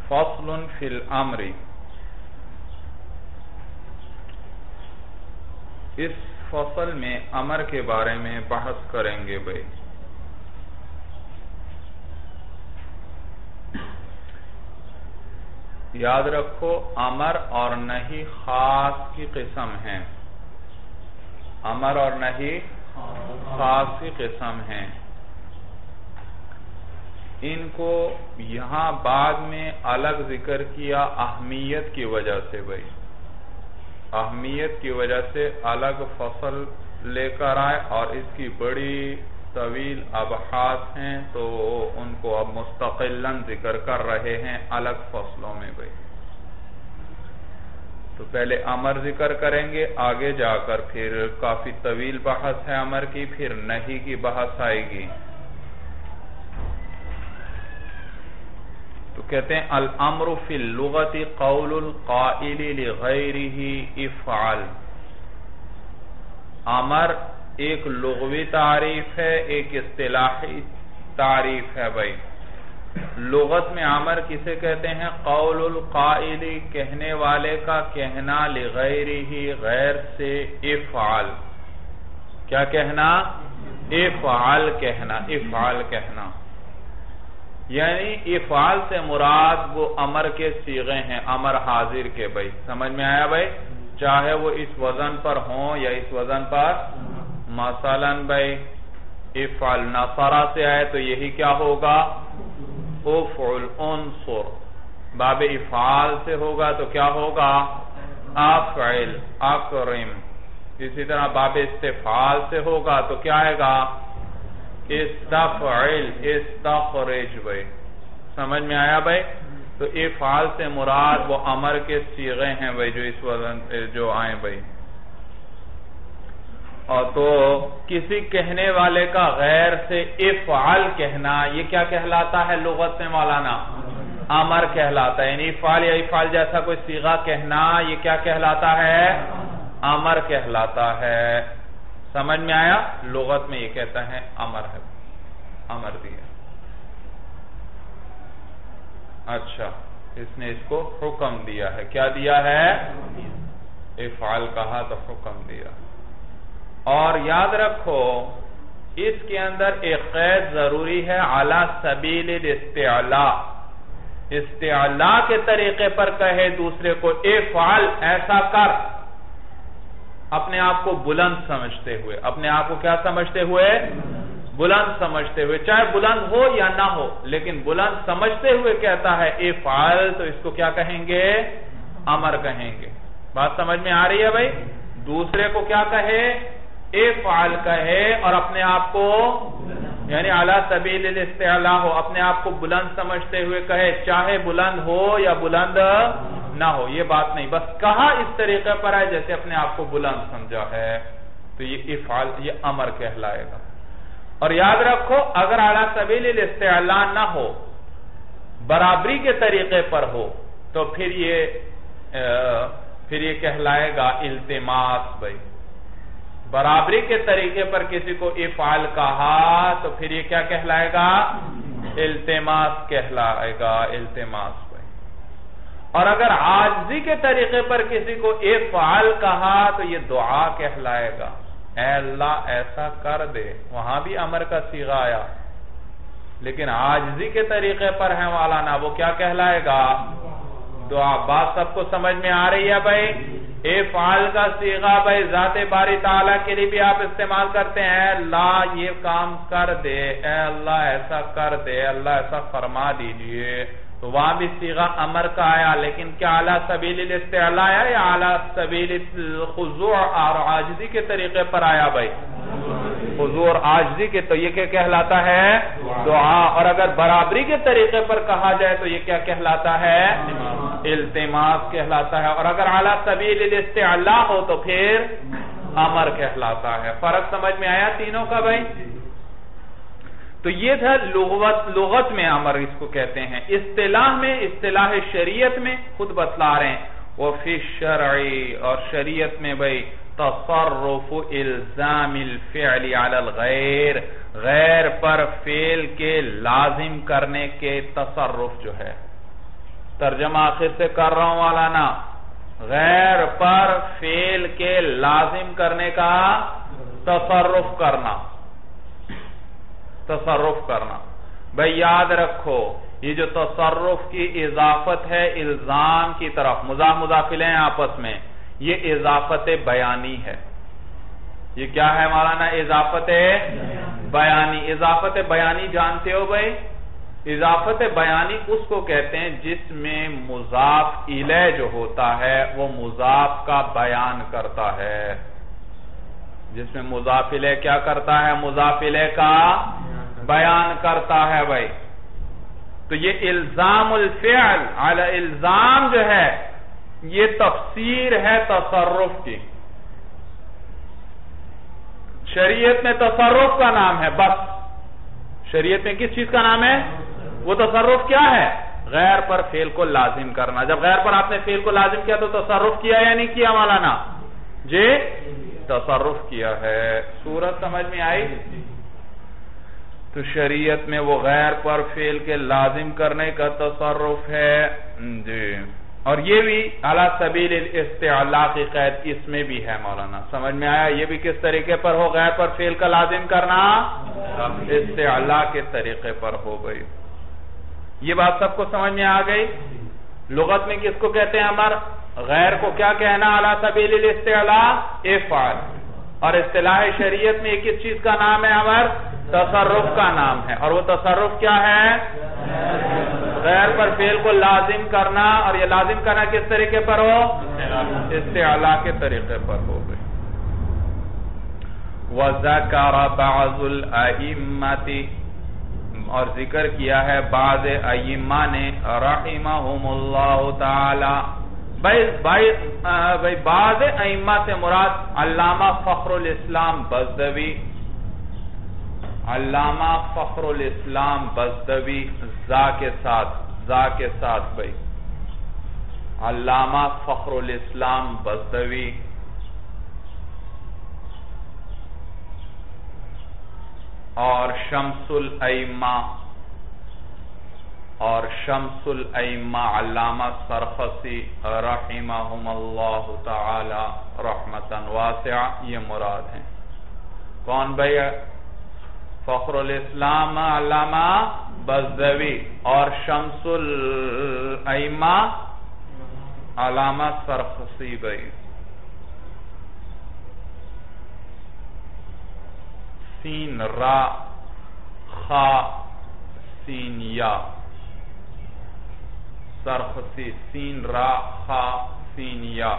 فصل فی الامر، اس فصل میں امر کے بارے میں بحث کریں گے بھائی۔ یاد رکھو امر اور نہی خاص کی قسم ہیں، امر اور نہی خاص کی قسم ہیں۔ ان کو یہاں بعد میں الگ ذکر کیا اہمیت کی وجہ سے بھائی، اہمیت کی وجہ سے الگ فصل لے کر آئے، اور اس کی بڑی طویل ابحاث ہیں تو ان کو اب مستقلاً ذکر کر رہے ہیں الگ فصلوں میں بھائی۔ تو پہلے امر ذکر کریں گے، آگے جا کر پھر کافی طویل بحث ہے امر کی، پھر نہی کی بحث آئے گی۔ تو کہتے ہیں الامر فی اللغت قول القائل لغیرہ افعل۔ امر ایک لغوی تعریف ہے، ایک اصطلاحی تعریف ہے بھائی۔ لغت میں امر کسے کہتے ہیں؟ قول القائل، کہنے والے کا کہنا، لغیرہ، غیر سے، افعل، کیا کہنا؟ افعل کہنا، افعل کہنا۔ یعنی افعال سے مراد وہ امر کے صیغے ہیں، امر حاضر کے بھائی، سمجھ میں آیا بھائی؟ چاہے وہ اس وزن پر ہوں یا اس وزن پر، مثلا بھائی افعل نصرہ سے آئے تو یہی کیا ہوگا؟ افعل انصر۔ باب افعال سے ہوگا تو کیا ہوگا؟ افعل اکرم۔ اسی طرح باب استفعال سے ہوگا تو کیا آئے گا؟ استفعل استخرج بھائی، سمجھ میں آیا بھائی؟ تو افعال سے مراد وہ امر کے صیغے ہیں بھائی جو اس وزن جو آئیں بھائی۔ اور تو کسی کہنے والے کا غیر سے افعل کہنا، یہ کیا کہلاتا ہے لغت میں مولانا؟ امر کہلاتا ہے۔ یعنی افعال یا افعال جیسا کوئی صیغہ کہنا، یہ کیا کہلاتا ہے؟ امر کہلاتا ہے۔ سمجھ میں آیا؟ لغت میں یہ کہتا ہے امر ہے، امر دیا۔ اچھا، اس نے اس کو حکم دیا ہے، کیا دیا ہے؟ افعال کہا تو حکم دیا۔ اور یاد رکھو اس کے اندر ایک قید ضروری ہے، علی سبیل الاستعلاء، استعلاء کے طریقے پر کہے دوسرے کو افعل ایسا کر، اپنے آپ کو بلند سمجھتے ہوئے، اپنے آپ کو کیا سمجھتے ہوئے؟ بلند سمجھتے ہوئے، چاہے بلند ہو یا نہ ہو، لیکن بلند سمجھتے ہوئے کہتا ہے افعل، تو اس کو کیا کہیں گے؟ امر کہیں گے۔ بات سمجھ میں آ رہی ہے بھائی؟ دوسرے کو کیا کہے؟ افعل کہے، اور اپنے آپ کو یعنی علی سبیل الاستعلاء ہو، اپنے آپ کو بلند سمجھتے ہوئے کہے، چاہے بلند ہو یا بلند نہ ہو، یہ بات نہیں، بس کہا اس طریقے پر ہے جیسے اپنے آپ کو بلند سمجھا ہے، تو یہ افعال، یہ امر کہلائے گا۔ اور یاد رکھو اگر علی سبیل الاستعلاء نہ ہو، برابری کے طریقے پر ہو، تو پھر یہ کہلائے گا التماس بھائی۔ برابری کے طریقے پر کسی کو افعال کہا تو پھر یہ کیا کہلائے گا؟ التماس کہلائے گا، التماس بھائی۔ اور اگر عاجزی کے طریقے پر کسی کو افعال کہا تو یہ دعا کہلائے گا، اے اللہ ایسا کر دے، وہاں بھی امر کا صیغہ آیا، لیکن عاجزی کے طریقے پر ہے مولانا، وہ کیا کہلائے گا؟ دعا۔ بات سب کو سمجھ میں آ رہی ہے بھائی؟ افعال کا صیغہ بھائی ذات باری تعالیٰ کے لیے بھی آپ استعمال کرتے ہیں، اے اللہ یہ کام کر دے، اے اللہ ایسا کر دے، اللہ ایسا فرما دیجئے، تو وہاں بھی صیغہ امر کا آیا، لیکن کیا علی سبیل الاستعلاء آیا یا علی سبیل الخضوع اور عاجزی کے طریقے پر آیا بھائی؟ خضوع اور عاجزی کے، تو یہ کیا کہلاتا ہے؟ دعا۔ اور اگر برابری کے طریقے پر کہا جائے تو یہ کیا کہلاتا ہے؟ التماس کہلاتا ہے۔ اور اگر علی سبیل الاستعلاء ہو تو پھر امر کہلاتا ہے۔ فرق سمجھ میں آیا تینوں کا بھائی؟ تو یہ تھا لغت میں امر اس کو کہتے ہیں۔ اصطلاح میں، اصطلاح شریعت میں خود بتلا رہے ہیں، وفی الشرعی، اور شریعت میں بھائی تصرف الزام الفعل علی الغیر، غیر پر فعل کے لازم کرنے کے تصرف جو ہے، ترجمہ آخر سے کر رہا ہوں والا نا، غیر پر فعل کے لازم کرنے کا تصرف کرنا، تصرف کرنا۔ بھئی یاد رکھو یہ جو تصرف کی اضافت ہے الزام کی طرف، مضاف مضاف الیہ آپس میں، یہ اضافت بیانی ہے۔ یہ کیا ہے مولانا؟ اضافت بیانی۔ اضافت بیانی جانتے ہو بھئی؟ اضافت بیانی اس کو کہتے ہیں جس میں مضاف الیہ جو ہوتا ہے وہ مضاف کا بیان کرتا ہے، جس میں مضاف الیہ کیا کرتا ہے؟ مضاف الیہ کا بیان کرتا ہے بھائی۔ تو یہ الزام الفعل علی الزام جو ہے یہ تفسیر ہے تصرف کی۔ شریعت میں تصرف کا نام ہے، بس شریعت میں کس چیز کا نام ہے؟ وہ تصرف کیا ہے؟ غیر پر فعل کو لازم کرنا۔ جب غیر پر آپ نے فعل کو لازم کیا تو تصرف کیا یا نہیں کیا مولانا؟ جی تصرف کیا ہے۔ صورت سمجھ میں آئی؟ تو شریعت میں وہ غیر پر فعل کے لازم کرنے کا تصرف ہے جی، اور یہ بھی علی سبیل الاستعلاء کی قید اس میں بھی ہے مولانا، سمجھ میں آیا؟ یہ بھی کس طریقے پر ہو غیر پر فعل کا لازم کرنا؟ استعلاء کے طریقے پر ہو گئی۔ یہ بات سب کو سمجھ میں آ گئی؟ لغت میں کس کو کہتے ہیں امر؟ غیر کو کیا کہنا؟ علی سبیل الاستعلاء افعل، اور اصطلاح شریعت میں کس چیز کا نام ہے امر؟ تصرف کا نام ہے، اور وہ تصرف کیا ہے؟ غیر پر فعل کو لازم کرنا، اور یہ لازم کرنا کس طریقے پر ہو؟ استعلاء کے طریقے پر ہو گئی۔ وَذَكَرَ بَعْضُ الْأَئِمَّةِ، اور ذکر کیا ہے بعض ائمہ نے رحمہم اللہ تعالی۔ بھائی بعض ائمہ سے مراد علامہ فخر الاسلام بزدوی، علامہ فخر الاسلام بزدوی زا کے ساتھ بھائی، علامہ فخر الاسلام بزدوی، اور شمس الائمہ علامہ سرخسی رحمہم اللہ تعالی رحمتا واسعہ، یہ مراد ہیں۔ کون بھائی؟ فخر الاسلام علامہ بزدوی اور شمس الائمہ علامہ سرخسی بھائی۔ سین را خا سین یا، سرخسی سین را خا سین یا۔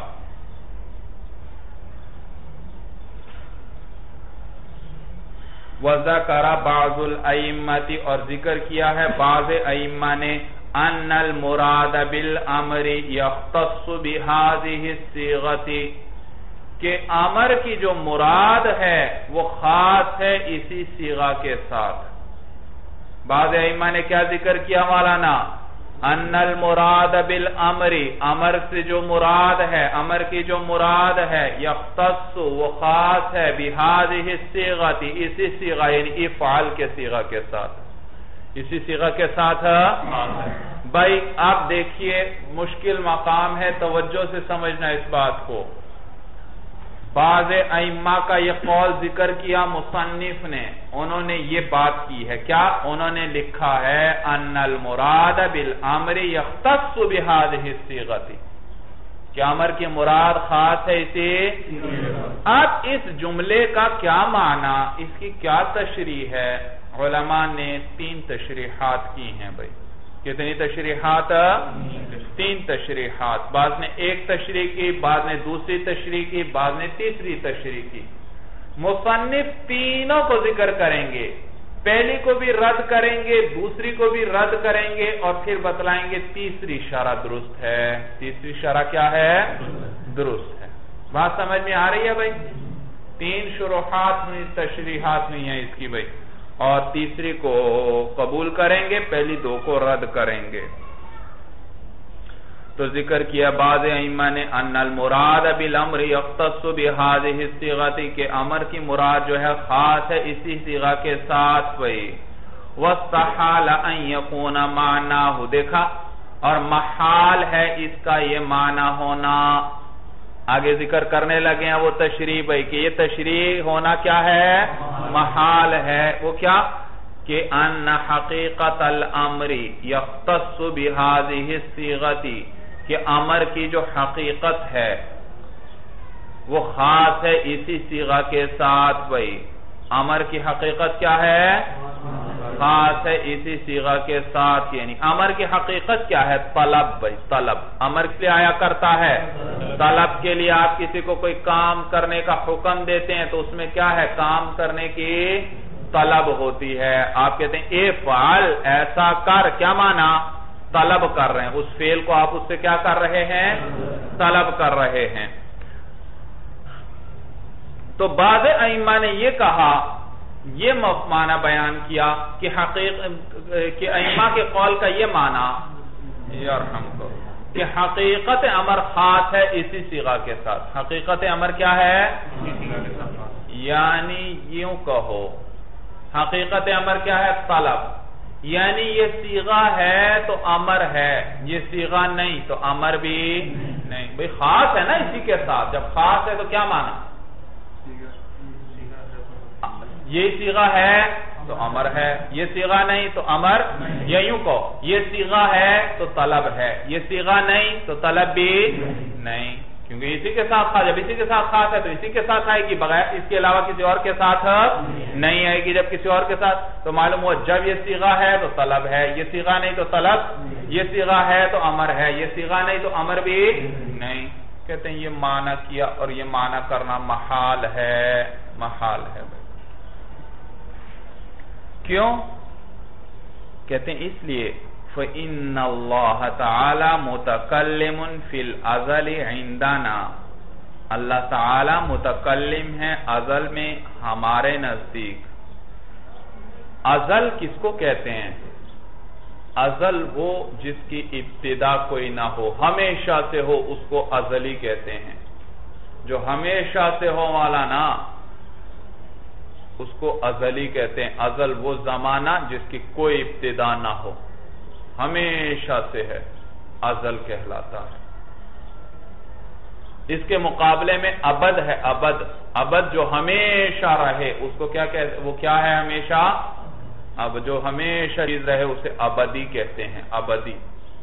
وَذَكَرَ بَعْضُ الْأَئِمَّةِ، اور ذکر کیا ہے بعض ائمہ نے أَنَّ الْمُرَادَ بِالْأَمْرِ يَخْتَصُّ بِهَذِهِ الصِّيغَةِ، کہ امر کی جو مراد ہے وہ خاص ہے اسی صیغہ کے ساتھ۔ بعض ائمہ نے کیا ذکر کیا مولانا؟ ان المراد بالامر، امر سے جو مراد ہے، امر کی جو مراد ہے، یختص وہ خاص ہے بہذہ الصیغہ، اسی صیغہ یعنی افعال کے صیغہ کے ساتھ، اسی صیغہ کے ساتھ۔ بھائی آپ دیکھیے مشکل مقام ہے، توجہ سے سمجھنا اس بات کو۔ بعض ائمہ کا یہ قول ذکر کیا مصنف نے، انہوں نے یہ بات کی ہے کیا؟ انہوں نے لکھا ہے ان المراد بالامر یختص بهذه الصیغۃ، کہ امر کی مراد خاص ہے اسی۔ اب اس جملے کا کیا معنی، اس کی کیا تشریح ہے؟ علماء نے 3 تشریحات کی ہیں بھائی۔ کتنی تشریحات؟ 3 تشریحات۔ بعض نے 1 تشریح کی، بعض نے دوسری تشریح کی، بعض نے تیسری تشریح کی۔ مصنف تینوں کو ذکر کریں گے، پہلی کو بھی رد کریں گے، دوسری کو بھی رد کریں گے، اور پھر بتلائیں گے تیسری شرح درست ہے۔ تیسری شرح کیا ہے؟ درست ہے۔ بات سمجھ میں آ رہی ہے بھائی؟ 3 شروحات ہوئی، تشریحات ہوئی ہیں اس کی بھائی، اور تیسری کو قبول کریں گے، پہلی 2 کو رد کریں گے۔ تو ذکر کیا بعض ائمہ نے ان المراد بالامر یختص بهذه الصیغۃ، کہ امر کی مراد جو ہے خاص ہے اسی صیغہ کے ساتھ بھائی۔ واستحال ان یکون معناه، دیکھا اور محال ہے اس کا یہ معنی ہونا. آگے ذکر کرنے لگے ہیں وہ تشریح بھائی کہ یہ تشریح ہونا کیا ہے؟ محال ہے. وہ کیا کہ ان حقیقت الامر یختص بهذه الصیغۃ، کہ امر کی جو حقیقت ہے وہ خاص ہے اسی صیغہ کے ساتھ. بھائی امر کی حقیقت کیا ہے؟ خاص ہے اسی صیغہ کے ساتھ. یعنی امر کی حقیقت کیا ہے؟ طلب. بھائی طلب امر کے لیے آیا کرتا ہے، طلب کے لیے. آپ کسی کو کوئی کام کرنے کا حکم دیتے ہیں تو اس میں کیا ہے؟ کام کرنے کی طلب ہوتی ہے. آپ کہتے ہیں اے فعل، ایسا کر، کیا معنی؟ طلب کر رہے ہیں. اس فعل کو آپ اس سے کیا کر رہے ہیں؟ طلب کر رہے ہیں. تو بعض ائمہ نے یہ کہا، یہ معنی بیان کیا کہ کہ ائمہ کے قول کا یہ معنی کہ حقیقت امر خاص ہے اسی صیغہ کے ساتھ. حقیقت امر کیا ہے؟ یعنی یوں کہو حقیقت امر کیا ہے؟ طلب. یعنی یہ صیغہ ہے تو امر ہے، یہ صیغہ نہیں تو امر بھی نہیں. بھئی خاص ہے نا اسی کے ساتھ. جب خاص ہے تو کیا معنی؟ یہ صیغہ ہے تو امر ہے، یہ صیغہ نہیں تو امر. یا یوں کہو یہ صیغہ ہے تو طلب ہے، یہ صیغہ نہیں تو طلب بھی نہیں. کیونکہ اسی کے ساتھ خاص. جب اسی کے ساتھ خاص ہے تو اسی کے ساتھ آئے گی، بغیر اس کے علاوہ کسی اور کے ساتھ نہیں آئے گی. جب کسی اور کے ساتھ تو معلوم ہوا جب یہ صیغہ ہے تو طلب ہے، یہ صیغہ نہیں تو طلب. یہ صیغہ ہے تو امر ہے، یہ صیغہ نہیں تو امر بھی نہیں. کہتے ہیں یہ معنی کیا اور یہ معنی کرنا محال ہے. محال ہے. کیوں؟ کہتے ہیں اس لیے فَإِنَّ اللَّهَ تَعَالَى مُتَكَلِّمٌ فِي الْأَزَلِ عِنْدَنَا، اللہ تعالی متکلم ہے ازل میں ہمارے نزدیک. ازل کس کو کہتے ہیں؟ ازل وہ جس کی ابتدا کوئی نہ ہو، ہمیشہ سے ہو، اس کو ازلی کہتے ہیں. جو ہمیشہ سے ہو والا نا اس کو ازلی کہتے ہیں. ازل وہ زمانہ جس کی کوئی ابتدا نہ ہو، ہمیشہ سے ہے، ازل کہلاتا ہے. اس کے مقابلے میں ابد ہے. ابد، ابد جو ہمیشہ رہے اس کو کیا کہتے ہیں؟ وہ کیا ہے؟ ہمیشہ. اب جو ہمیشہ چیز رہے اسے ابدی کہتے ہیں. ابدی.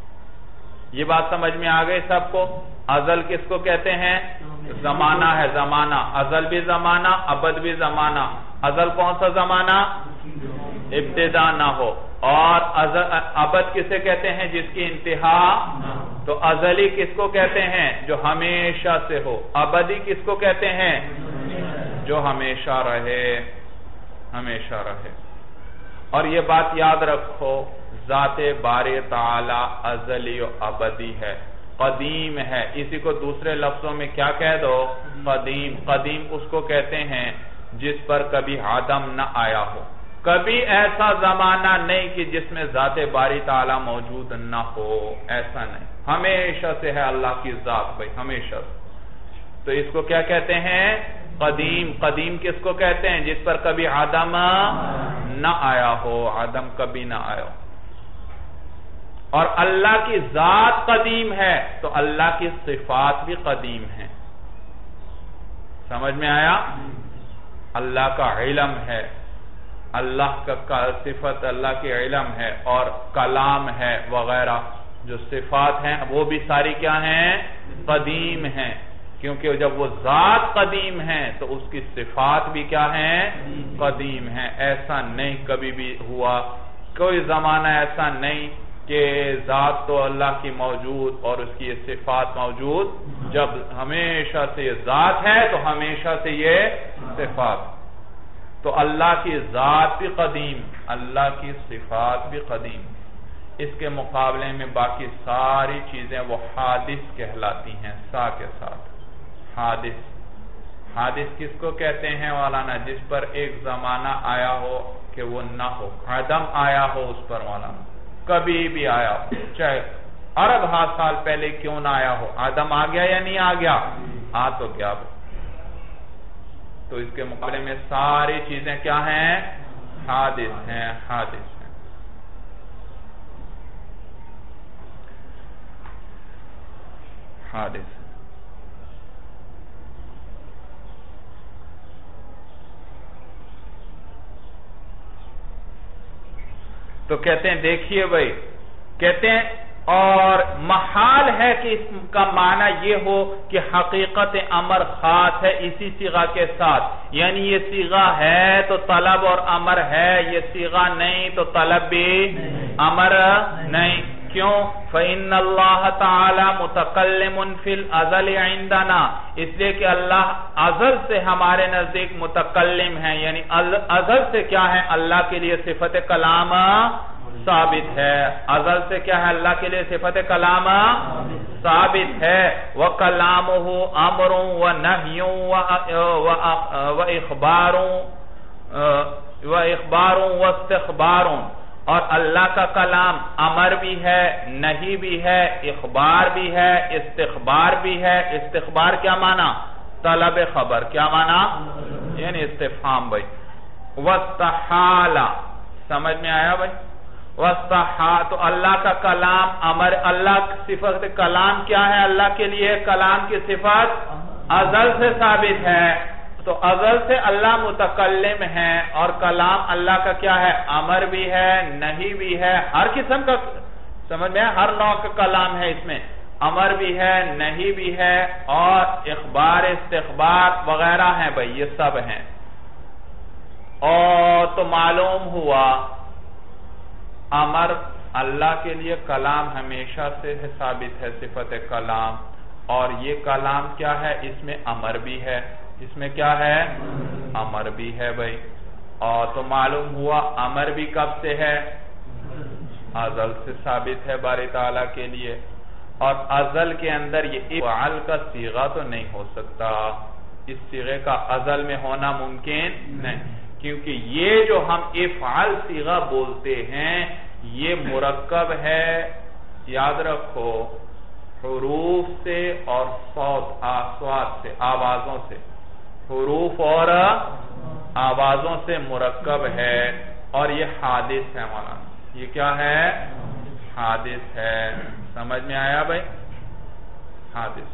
یہ بات سمجھ میں آ گئی سب کو؟ ازل کس کو کہتے ہیں؟ زمانہ ہے. زمانہ ازل بھی زمانہ، ابد بھی زمانہ. ازل کون سا زمانہ؟ ابتدا نہ ہو. اور ابد کسے کہتے ہیں؟ جس کی انتہا. تو ازلی کس کو کہتے ہیں؟ جو ہمیشہ سے ہو. ابدی کس کو کہتے ہیں؟ جو ہمیشہ رہے. ہمیشہ رہے. اور یہ بات یاد رکھو، ذات باری تعالی ازلی و ابدی ہے، قدیم ہے. اسی کو دوسرے لفظوں میں کیا کہہ دو؟ قدیم. قدیم اس کو کہتے ہیں جس پر کبھی عدم نہ آیا ہو. کبھی ایسا زمانہ نہیں کہ جس میں ذات باری تعالی موجود نہ ہو. ایسا نہیں. ہمیشہ سے ہے اللہ کی ذات. بھائی ہمیشہ سے. تو اس کو کیا کہتے ہیں؟ قدیم. قدیم کس کو کہتے ہیں؟ جس پر کبھی عدم نہ آیا ہو. عدم کبھی نہ آیا ہو. اور اللہ کی ذات قدیم ہے تو اللہ کی صفات بھی قدیم ہیں. سمجھ میں آیا؟ اللہ کا علم ہے، اللہ کا صفت اللہ کی علم ہے، اور کلام ہے وغیرہ جو صفات ہیں وہ بھی ساری کیا ہیں؟ قدیم ہیں. کیونکہ جب وہ ذات قدیم ہے تو اس کی صفات بھی کیا ہیں؟ قدیم ہیں. ایسا نہیں کبھی بھی ہوا، کوئی زمانہ ایسا نہیں کہ ذات تو اللہ کی موجود اور اس کی یہ صفات موجود. جب ہمیشہ سے یہ ذات ہے تو ہمیشہ سے یہ صفات. تو اللہ کی ذات بھی قدیم، اللہ کی صفات بھی قدیم. اس کے مقابلے میں باقی ساری چیزیں وہ حادث کہلاتی ہیں. سا کے ساتھ حادث. حادث کس کو کہتے ہیں مولانا؟ جس پر ایک زمانہ آیا ہو کہ وہ نہ ہو، عدم آیا ہو اس پر مولانا. کبھی بھی آیا ہو، چاہے ارب سال پہلے کیوں نہ آیا ہو، عدم آ گیا یا نہیں آ گیا؟ آ تو گیا. تو اس کے مقابلے میں ساری چیزیں کیا ہیں؟ حادث ہیں. حادث ہیں. حادث. تو کہتے ہیں دیکھیے بھائی، کہتے ہیں اور محال ہے کہ اس کا معنی یہ ہو کہ حقیقت امر خاص ہے اسی صیغہ کے ساتھ، یعنی یہ صیغہ ہے تو طلب اور امر ہے، یہ صیغہ نہیں تو طلب بھی امر نہیں. کیوں؟ فَإِنَّ اللَّهَ تَعَالَى مُتَكَلِّمٌ فِي الْأَزَلِ عِنْدَنَا، اس لیے کہ اللہ ازل سے ہمارے نزدیک متکلم ہے، یعنی ازل سے کیا ہے؟ اللہ کے لیے صفت کلام ثابت ہے. ازل سے کیا ہے؟ اللہ کے لیے صفت کلام ثابت ہے. وَكَلَامُهُ أَمْرٌ وَنَهْيٌ وَإِخْبَارٌ وَاسْتِخْبَارٌ، اور اللہ کا کلام امر بھی ہے، نہی بھی ہے، اخبار بھی ہے، استخبار بھی ہے. استخبار کیا معنی؟ طلب خبر. کیا معنی؟ یعنی استفہام بھائی. وَاسْتَحَالَ، سمجھ میں آیا بھائی؟ وَاسْتَحَالَ، تو اللہ کا کلام امر، اللہ کی صفت کلام کیا ہے؟ اللہ کے لیے کلام کی صفت ازل سے ثابت ہے. تو ازل سے اللہ متکلم ہے، اور کلام اللہ کا کیا ہے؟ امر بھی ہے، نہی بھی ہے، ہر قسم کا، سمجھ میں ہر نوع کا کلام ہے اس میں. امر بھی ہے، نہی بھی ہے، اور اخبار استخبار وغیرہ ہیں بھائی، یہ سب ہیں. اور تو معلوم ہوا امر اللہ کے لیے کلام ہمیشہ سے ثابت ہے، صفت کلام، اور یہ کلام کیا ہے؟ اس میں امر بھی ہے. اس میں کیا ہے؟ امر بھی ہے بھائی. اور تو معلوم ہوا امر بھی کب سے ہے؟ ازل سے ثابت ہے باری تعالیٰ کے لیے. اور ازل کے اندر یہ افعال کا صیغہ تو نہیں ہو سکتا، اس صیغے کا ازل میں ہونا ممکن نہیں، کیونکہ یہ جو ہم افعال صیغہ بولتے ہیں یہ مرکب ہے، یاد رکھو، حروف سے اور صوت سے، آوازوں سے، حروف اور آوازوں سے مرکب ہے. اور یہ حادث ہے مولانا. یہ کیا ہے؟ حادث ہے. سمجھ میں آیا بھائی؟ حادث.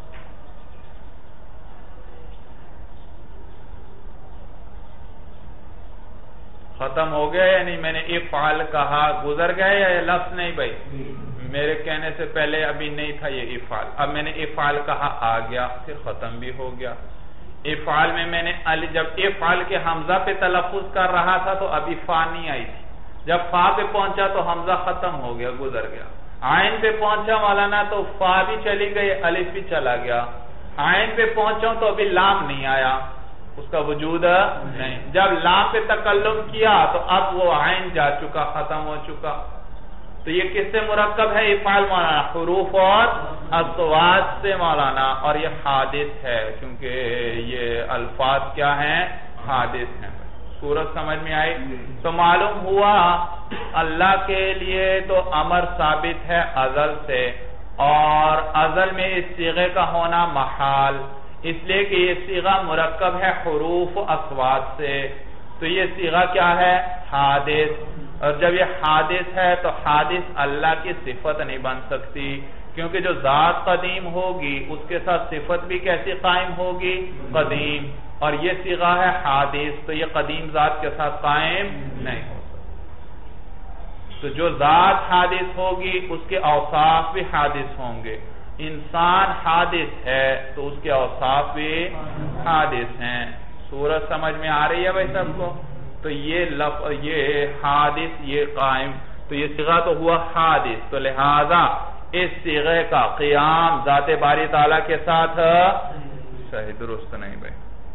ختم ہو گیا یا نہیں؟ میں نے افعال کہا، گزر گیا یا یہ لفظ نہیں بھائی؟ میرے کہنے سے پہلے ابھی نہیں تھا یہ افعال، اب میں نے افعال کہا، آ گیا، پھر ختم بھی ہو گیا. افعال میں نے جب افعال کے حمزہ پہ تلفظ کر رہا تھا تو ابھی فا نہیں آئی تھی، جب فا پہ پہنچا تو حمزہ ختم ہو گیا، گزر گیا. عین پہ پہنچا مولانا تو فا بھی چلی گئی، الف بھی چلا گیا. عین پہ پہنچا تو ابھی لام نہیں آیا، اس کا وجود نہیں. جب لام پہ تکلم کیا تو اب وہ عین جا چکا، ختم ہو چکا. تو یہ کس سے مرکب ہے افعال مولانا؟ حروف اور اصوات سے مولانا. اور یہ حادث ہے کیونکہ یہ الفاظ کیا ہیں؟ حادث ہیں. صورت سمجھ میں آئی؟ تو معلوم ہوا اللہ کے لیے تو امر ثابت ہے ازل سے، اور ازل میں اس صیغے کا ہونا محال، اس لیے کہ یہ صیغہ مرکب ہے حروف اصوات سے. تو یہ صیغہ کیا ہے؟ حادث. اور جب یہ حادث ہے تو حادث اللہ کی صفت نہیں بن سکتی، کیونکہ جو ذات قدیم ہوگی اس کے ساتھ صفت بھی کیسی قائم ہوگی؟ قدیم. اور یہ صیغہ ہے حادث، تو یہ قدیم ذات کے ساتھ قائم نہیں ہو سکتا. تو جو ذات حادث ہوگی اس کے اوصاف بھی حادث ہوں گے. انسان حادث ہے تو اس کے اوصاف بھی حادث ہیں. صورت سمجھ میں آ رہی ہے بھائی سب کو؟ تو یہ حادث، یہ قائم، تو یہ صیغہ تو ہوا حادث. تو لہذا اس صیغے کا قیام ذات باری تعالیٰ کے ساتھ صحیح درست نہیں بھائی.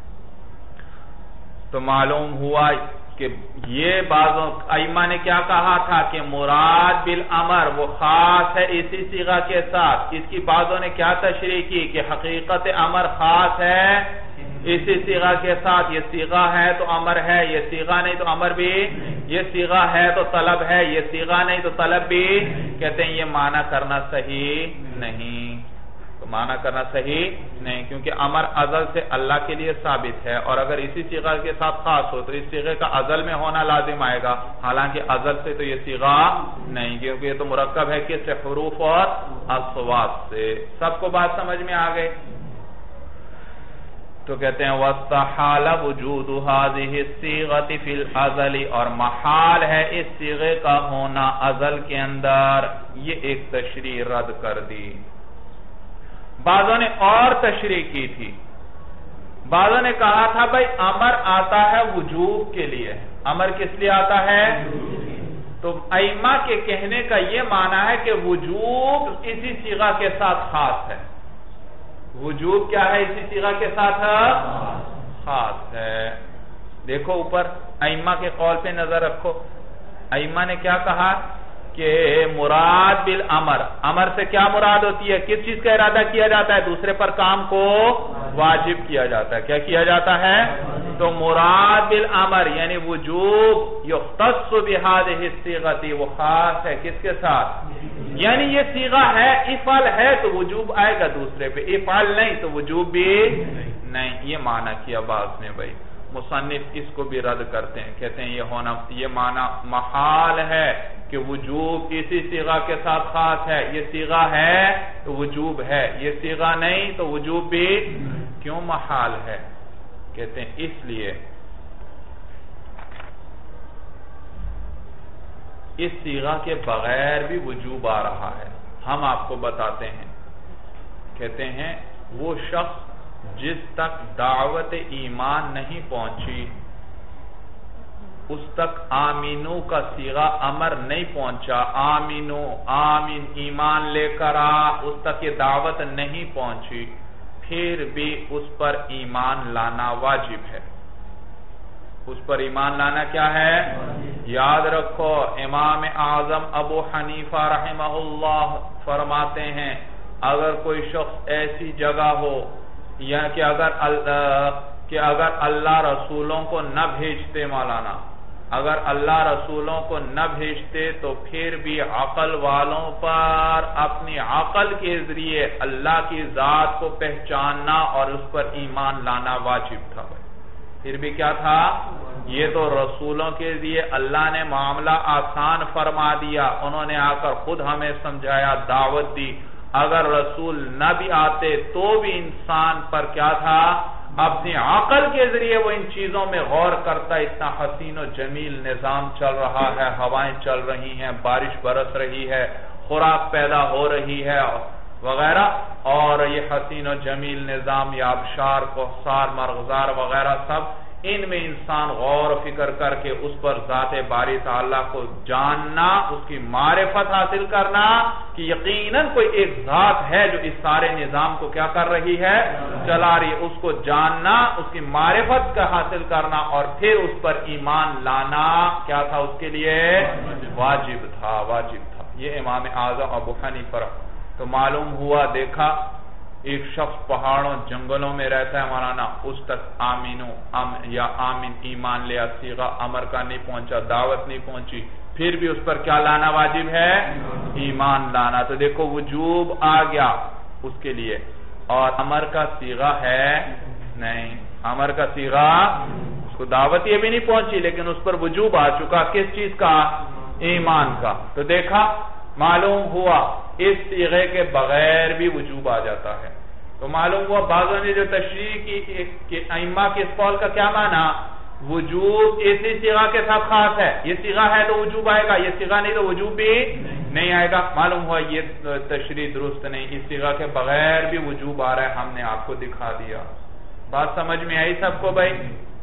تو معلوم ہوا کہ یہ بعضوں ائمہ نے کیا کہا تھا کہ مراد بالامر وہ خاص ہے اسی صیغہ کے ساتھ. اس کی بعضوں نے کیا تشریح کی کہ حقیقت امر خاص ہے اسی صیغہ کے ساتھ. یہ صیغہ ہے تو امر ہے، یہ صیغہ نہیں تو امر بھی، یہ صیغہ ہے تو طلب ہے، یہ صیغہ نہیں تو طلب بھی. کہتے ہیں یہ معنی کرنا صحیح نہیں. تو معنی کرنا صحیح نہیں، کیونکہ امر ازل سے اللہ کے لیے ثابت ہے، اور اگر اسی صیغہ کے ساتھ خاص ہو تو اس صیغے کا ازل میں ہونا لازم آئے گا، حالانکہ ازل سے تو یہ صیغہ نہیں، کیونکہ یہ تو مرکب ہے کس سے؟ حروف اور اصوات سے۔ سب کو بات سمجھ میں آ گئی؟ تو کہتے ہیں وَاسْتَحَالَ وُجُودُ هَذِهِ الصِّيغَةِ فِي الْأَزَلِ، اور محال ہے اس صیغے کا ہونا ازل کے اندر۔ یہ ایک تشریح رد کر دی۔ بعضوں نے اور تشریح کی تھی، بعضوں نے کہا تھا بھائی امر آتا ہے وجوب کے لیے، امر کس لیے آتا ہے؟ تو ائمہ کے کہنے کا یہ معنی ہے کہ وجوب اسی صیغہ کے ساتھ خاص ہے۔ وجوب کیا ہے؟ اسی صیغہ کے ساتھ خاص ہے۔ دیکھو اوپر ائمہ کے قول پہ نظر رکھو، ائمہ نے کیا کہا کہ مراد بالامر، امر سے کیا مراد ہوتی ہے؟ کس چیز کا ارادہ کیا جاتا ہے؟ دوسرے پر کام کو واجب کیا جاتا ہے۔ کیا کیا جاتا ہے؟ تو مراد بالامر یعنی وجوب یختص بہذہ الصیغۃ، وہ خاص ہے کس کے ساتھ؟ یعنی یہ صیغہ ہے، افعل ہے تو وجوب آئے گا دوسرے پہ، افعل نہیں تو وجوب بھی نہیں۔ یہ معنی کیا بعض نے بھائی، مصنف اس کو بھی رد کرتے ہیں، کہتے ہیں یہ معنی محال ہے کہ وجوب اسی صیغہ کے ساتھ خاص ہے، یہ صیغہ ہے تو وجوب ہے، یہ صیغہ نہیں تو وجوب بھی کیوں محال ہے؟ کہتے ہیں اس لیے اس صیغہ کے بغیر بھی وجوب آ رہا ہے۔ ہم آپ کو بتاتے ہیں، کہتے ہیں وہ شخص جس تک دعوت ایمان نہیں پہنچی، اس تک آمینو کا صیغہ امر نہیں پہنچا، آمینو آمین ایمان لے کر آ، اس تک یہ دعوت نہیں پہنچی، پھر بھی اس پر ایمان لانا واجب ہے۔ اس پر ایمان لانا کیا ہے؟ یاد رکھو امام اعظم ابو حنیفہ رحمہ اللہ فرماتے ہیں اگر کوئی شخص ایسی جگہ ہو یا کہ اگر اللہ رسولوں کو نہ بھیجتے مولانا، اگر اللہ رسولوں کو نہ بھیجتے تو پھر بھی عقل والوں پر اپنی عقل کے ذریعے اللہ کی ذات کو پہچاننا اور اس پر ایمان لانا واجب تھا۔ پھر بھی کیا تھا؟ یہ تو رسولوں کے ذریعے اللہ نے معاملہ آسان فرما دیا، انہوں نے آ کر خود ہمیں سمجھایا، دعوت دی۔ اگر رسول نہ بھی آتے تو بھی انسان پر کیا تھا؟ اپنی عقل کے ذریعے وہ ان چیزوں میں غور کرتا، اتنا حسین و جمیل نظام چل رہا ہے، ہوائیں چل رہی ہیں، بارش برس رہی ہے، خوراک پیدا ہو رہی ہے وغیرہ، اور یہ حسین و جمیل نظام، یہ آبشار، کوثر، مرغزار وغیرہ سب، ان میں انسان غور و فکر کر کے اس پر ذات باری تعالیٰ کو جاننا، اس کی معرفت حاصل کرنا کہ یقیناً کوئی ایک ذات ہے جو اس سارے نظام کو کیا کر رہی ہے؟ چلا رہی ہے۔ اس کو جاننا، اس کی معرفت کا حاصل کرنا اور پھر اس پر ایمان لانا کیا تھا اس کے لیے؟ واجب تھا، واجب تھا۔ یہ امام اعظم ابو حنیفہ تو معلوم ہوا، دیکھا ایک شخص پہاڑوں جنگلوں میں رہتا ہے مولانا، اس تک آمین ایمان لیا، صیغہ امر کا نہیں پہنچا، دعوت نہیں پہنچی، پھر بھی اس پر کیا لانا واجب ہے؟ ایمان لانا۔ تو دیکھو وجوب آ گیا اس کے لیے، اور امر کا صیغہ ہے نہیں، امر کا صیغہ اس کو دعوت یہ بھی نہیں پہنچی لیکن اس پر وجوب آ چکا، کس چیز کا؟ ایمان کا۔ تو دیکھا معلوم ہوا اس صیغے کے بغیر بھی وجوب آ جاتا ہے۔ تو معلوم ہوا بعضوں نے جو تشریح کی کہ ائمہ کے اس قول کا کیا معنی؟ وجوب اسی صیغہ کے ساتھ خاص ہے، یہ صیغہ ہے تو وجوب آئے گا، یہ صیغہ نہیں تو وجوب بھی نہیں آئے گا۔ معلوم ہوا یہ تشریح درست نہیں، اس صیغہ کے بغیر بھی وجوب آ رہا ہے، ہم نے آپ کو دکھا دیا۔ بات سمجھ میں آئی سب کو بھائی؟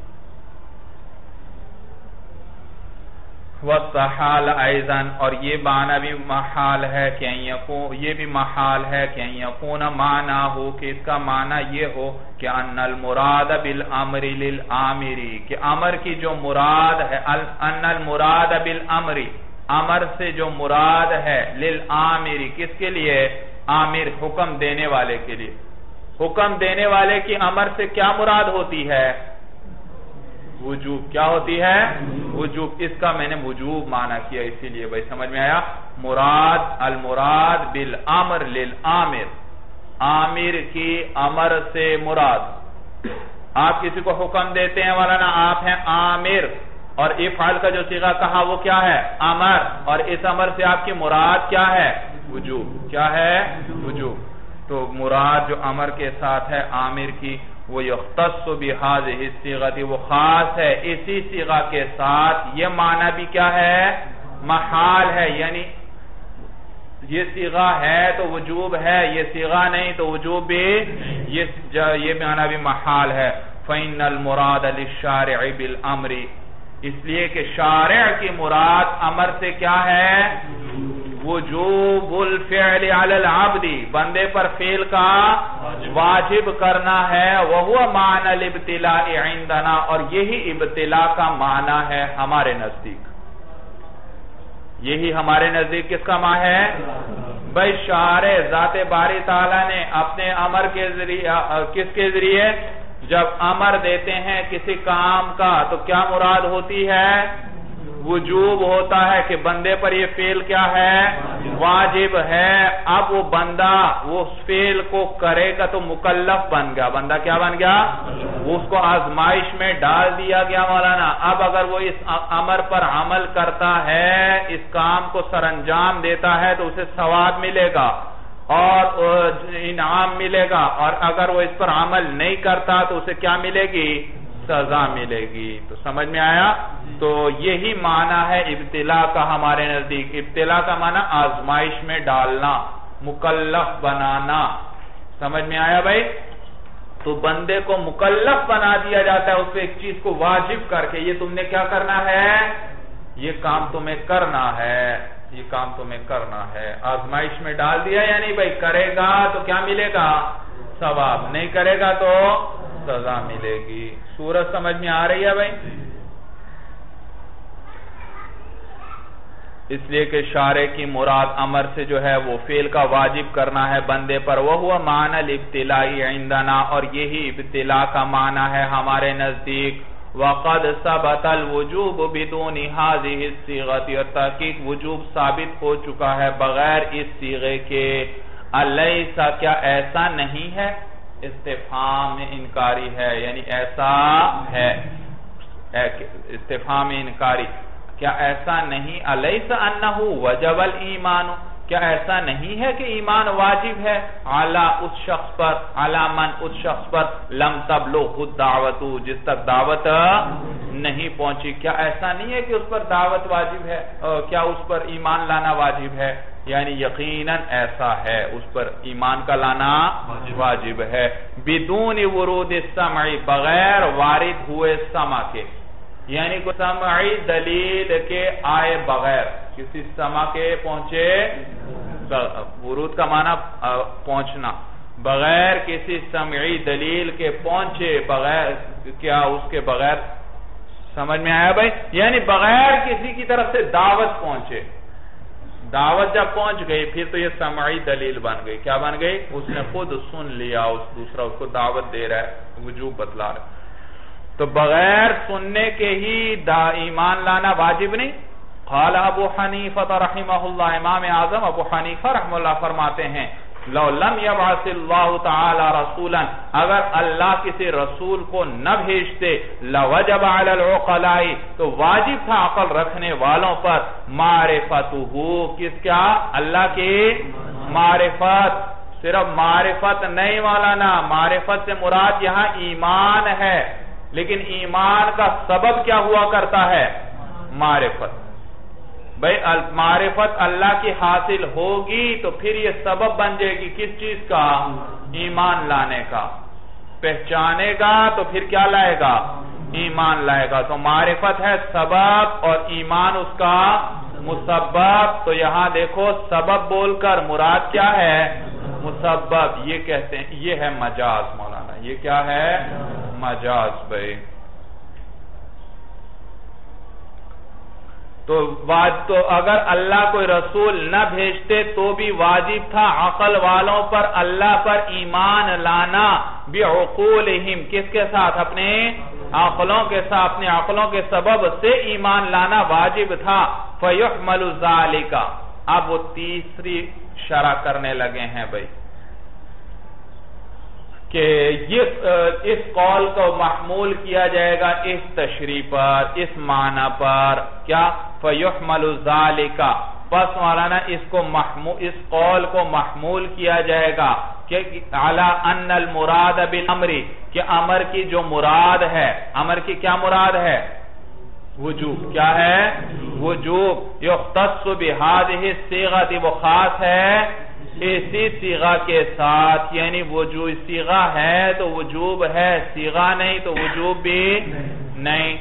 وَالصَّحَالَ أَيْضًا، اور یہ معنی بھی محال ہے کہ یہ بھی محال ہے کہ یکون معنی ہو، کہ اس کا معنی یہ ہو کہ ان المراد بالامر للآمر، کہ امر کی جو مراد ہے، ان المراد بالامر، امر سے جو مراد ہے، للآمر کس کے لیے؟ آمر حکم دینے والے کے لیے۔ حکم دینے والے کی امر سے کیا مراد ہوتی ہے؟ وجوب۔ کیا ہوتی ہے؟ وجوب۔ اس کا میں نے وجوب معنی کیا، اسی لیے بھائی سمجھ میں آیا؟ المراد بالامر للآمر، آمر کی امر سے مراد، آپ کسی کو حکم دیتے ہیں مولانا آپ ہیں آمر، اور افعال کا جو صیغہ کہا وہ کیا ہے؟ امر، اور اس امر سے آپ کی مراد کیا ہے؟ وجوب۔ کیا ہے؟ وجوب۔ تو مراد جو امر کے ساتھ ہے آمر کی، وہ یختص بہذہ الصیغۃ، وہ خاص ہے اسی صیغہ کے ساتھ۔ یہ معنی بھی کیا ہے؟ محال ہے، یعنی یہ صیغہ ہے تو وجوب ہے، یہ صیغہ نہیں تو وجوب بھی، یہ معنی بھی محال ہے۔ فإن المراد للشارع بالامر، اس لیے کہ شارع کی مراد امر سے کیا ہے؟ وجوب الفعل علی العبد، بندے پر فعل کا واجب کرنا ہے۔ وہو معنی الابتلاء عندنا، اور یہی ابتلاء کا معنی ہے ہمارے نزدیک۔ یہی ہمارے نزدیک کس کا معنی ہے؟ بھئی شارع ذات باری تعالیٰ نے اپنے امر کے ذریعے، کس کے ذریعے؟ جب امر دیتے ہیں کسی کام کا تو کیا مراد ہوتی ہے؟ وجوب ہوتا ہے کہ بندے پر یہ فعل کیا ہے؟ واجب ہے۔ اب وہ بندہ وہ فعل کو کرے گا تو مکلف بن گیا، بندہ کیا بن گیا؟ اس کو آزمائش میں ڈال دیا گیا مولانا۔ اب اگر وہ اس امر پر عمل کرتا ہے، اس کام کو سر انجام دیتا ہے تو اسے ثواب ملے گا اور انعام ملے گا، اور اگر وہ اس پر عمل نہیں کرتا تو اسے کیا ملے گی؟ سزا ملے گی۔ تو سمجھ میں آیا؟ تو یہی معنی ہے ابتلاء کا ہمارے نزدیک۔ ابتلاء کا معنی آزمائش میں ڈالنا، مکلف بنانا۔ سمجھ میں آیا بھائی؟ تو بندے کو مکلف بنا دیا جاتا ہے اس پہ ایک چیز کو واجب کر کے، یہ تم نے کیا کرنا ہے؟ یہ کام تمہیں کرنا ہے، یہ کام تمہیں کرنا ہے۔ آزمائش میں ڈال دیا، یعنی بھائی کرے گا تو کیا ملے گا؟ ثواب، نہیں کرے گا تو سزا ملے گی۔ سورج سمجھ میں آ رہی ہے بھائی؟ اس لیے کہ شارع کی مراد امر سے جو ہے وہ فعل کا واجب کرنا ہے بندے پر۔ وہو معنی الابتلاء عندنا، اور یہی ابتلاء کا معنی ہے ہمارے نزدیک۔ وقد ثبت الوجوب بدون هذه الصيغه، اور تحقیق وجوب ثابت ہو چکا ہے بغیر اس صیغے کے۔ الیس، کیا ایسا نہیں ہے؟ استفہام انکاری ہے، یعنی ایسا ہے، استفہام انکاری، کیا ایسا نہیں؟ الیس انہ وجب الایمان، کیا ایسا نہیں ہے کہ ایمان واجب ہے؟ علی اس شخص پر، علی من اس شخص پر لم تبلغ الدعوت، جس تک دعوت نہیں پہنچی، کیا ایسا نہیں ہے کہ اس پر دعوت واجب ہے؟ کیا اس پر ایمان لانا واجب ہے؟ یعنی یقیناً ایسا ہے، اس پر ایمان کا لانا واجب ہے۔ بدون ورود السمع، بغیر وارد ہوئے سمع کے، یعنی کوئی سمعی دلیل کے آئے بغیر، کسی سمع کے پہنچے، ورود کا معنی پہنچنا، بغیر کسی سمعی دلیل کے پہنچے، بغیر کیا اس کے بغیر، سمجھ میں آیا بھائی؟ یعنی بغیر کسی کی طرف سے دعوت پہنچے، دعوت جب پہنچ گئی پھر تو یہ سمعی دلیل بن گئی۔ کیا بن گئی؟ اس نے خود سن لیا، دوسرا اس کو دعوت دے رہا ہے، وجوب بتلا رہا ہے۔ تو بغیر سننے کے ہی ایمان لانا واجب نہیں۔ قال ابو حنیفہ رحمہ اللہ، امام اعظم ابو حنیفہ رحمہ اللہ فرماتے ہیں لو لم یبعث اللہ تعالی رسولا، اگر اللہ کسی رسول کو نہ بھیجتے، لوجب علی العقلاء، تو واجب تھا عقل رکھنے والوں پر، معرفتہ، کس کیا؟ اللہ کی معرفت۔ صرف معرفت نہیں مولانا، معرفت سے مراد یہاں ایمان ہے، لیکن ایمان کا سبب کیا ہوا کرتا ہے؟ معرفت۔ بھئی معرفت اللہ کی حاصل ہوگی تو پھر یہ سبب بن جائے گی کس چیز کا؟ ایمان لانے کا۔ پہچانے گا تو پھر کیا لائے گا؟ ایمان لائے گا۔ تو معرفت ہے سبب اور ایمان اس کا مسبب۔ تو یہاں دیکھو سبب بول کر مراد کیا ہے؟ مسبب۔ یہ کہتے ہیں یہ ہے مجاز مولانا، یہ کیا ہے؟ مجاز بھئی۔ تو اگر اللہ کوئی رسول نہ بھیجتے تو بھی واجب تھا عقل والوں پر اللہ پر ایمان لانا، بعقولہم، کس کے ساتھ؟ اپنے عقلوں کے ساتھ، اپنے عقلوں کے سبب سے ایمان لانا واجب تھا۔ فیحمل ذالک، اب وہ تیسری شرح کرنے لگے ہیں بھئی، کہ اس قول کو محمول کیا جائے گا اس تشریح پر، اس معنی پر، کیا فَيُحْمَلُ ذَلِكَ، پس مولانا اس قول کو محمول کیا جائے گا کہ عَلَىٰ أَنَّ الْمُرَادَ بِالْأَمْرِ، کہ امر کی جو مراد ہے، امر کی کیا مراد ہے؟ وجوب، کیا ہے؟ وجوب، يُخْتَصُّ بِهَذِهِ الصِّيغَةِ، وہ خاص ہے اسی صیغہ کے ساتھ، یعنی وجوب صیغہ ہے تو وجوب ہے، صیغہ نہیں تو وجوب بھی نہیں۔